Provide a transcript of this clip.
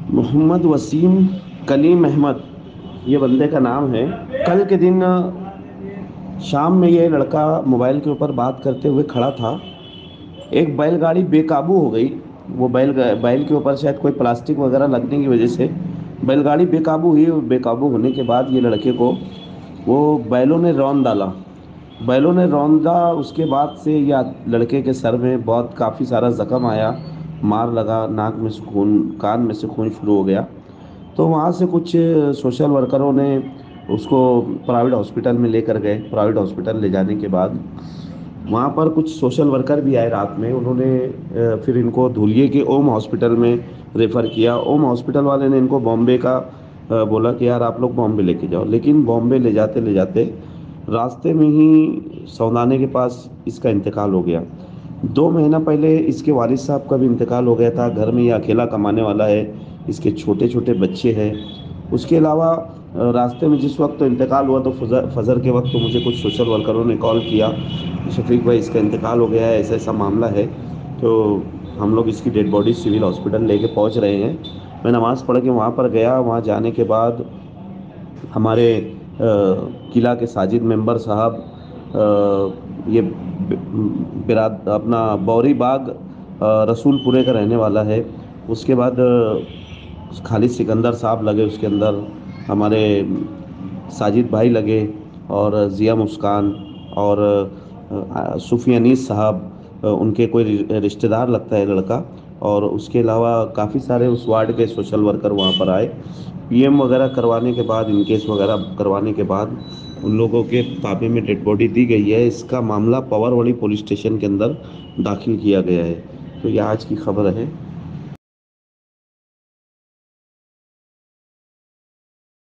محمد وسیم کلیم احمد، یہ بندے کا نام ہے۔ کل کے دن شام میں یہ لڑکا موبائل کے اوپر بات کرتے ہوئے کھڑا تھا، ایک بیل گاڑی بے قابو ہو گئی۔ وہ بیل کے اوپر شاید کوئی پلاسٹک وغیرہ لگنے کی وجہ سے بیل گاڑی بے قابو ہوئی، اور بے قابو ہونے کے بعد یہ لڑکے کو وہ بیلوں نے رون ڈالا۔ بیلوں نے روندا، اس کے بعد سے یہ لڑکے کے سر میں بہت کافی سارا زخم آیا، مار لگا، ناک میں سے خون، کان میں سے خون شروع ہو گیا۔ تو وہاں سے کچھ سوشل ورکروں نے اس کو پرائیویٹ ہاسپٹل میں لے کر گئے۔ پرائیویٹ ہاسپٹل لے جانے کے بعد وہاں پر کچھ سوشل ورکر بھی آئے رات میں، انہوں نے پھر ان کو دھولیے کے اوم ہاسپٹل میں ریفر کیا۔ اوم ہاسپٹل والے نے ان کو بامبے کا بولا کہ یار آپ لوگ بامبے لے کے جاؤ، لیکن بامبے لے جاتے راستے میں ہی سودانے کے پاس اس کا انتقال ہو گیا۔ 2 مہینہ پہلے اس کے والد صاحب کا بھی انتقال ہو گیا تھا۔ گھر میں یہ اکیلا کمانے والا ہے، اس کے چھوٹے چھوٹے بچے ہیں۔ اس کے علاوہ راستے میں جس وقت انتقال ہوا تو فجر کے وقت مجھے کچھ سوشل ورکروں نے کال کیا، شفیق بھائی اس کا انتقال ہو گیا ہے، ایسا ایسا معاملہ ہے۔ تو ہم لوگ اس کی ڈیڈ باڈی سول ہاسپٹل لے کے پہنچ رہے ہیں۔ میں نماز پڑھ کے وہاں پر گیا۔ وہاں جانے کے بعد ہمارے قلعہ کے ساجد ممبر صاحب، یہ اپنا بوری باغ رسول پورے کا رہنے والا ہے۔ اس کے بعد خالد سکندر صاحب لگے اس کے اندر، ہمارے ساجد بھائی لگے، اور ضیا مسکان، اور صوفی انیس صاحب، ان کے کوئی رشتہ دار لگتا ہے لڑکا، اور اس کے علاوہ کافی سارے اس وارڈ کے سوشل ورکر وہاں پر آئے۔ پی ایم وغیرہ کروانے کے بعد، ان کیس وغیرہ کروانے کے بعد ان لوگوں کے تابع میں ڈیڈ باڈی دی گئی ہے۔ اس کا معاملہ پاور والی پولیس اسٹیشن کے اندر داخل کیا گیا ہے۔ تو یہ آج کی خبر ہے۔